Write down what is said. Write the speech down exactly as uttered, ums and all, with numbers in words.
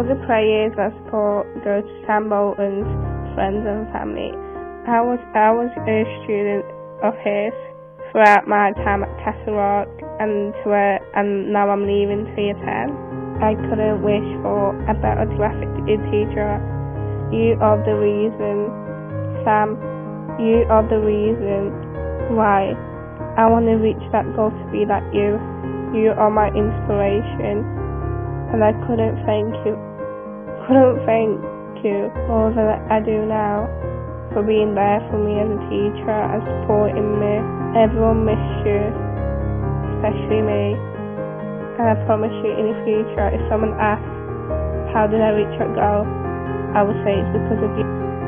the prayers and support go to Sam Bolton's friends and family. I was I was a student of his throughout my time at Castle Rock, and to uh, and now I'm leaving to year ten. I couldn't wish for a better graphic teacher. You are the reason, Sam. You are the reason why I want to reach that goal to be like you. You are my inspiration, and I couldn't thank you, couldn't thank you more than I do now for being there for me as a teacher and supporting me. Everyone missed you, especially me, and I promise you in the future, if someone asks, how did I reach that goal, I will say it's because of you.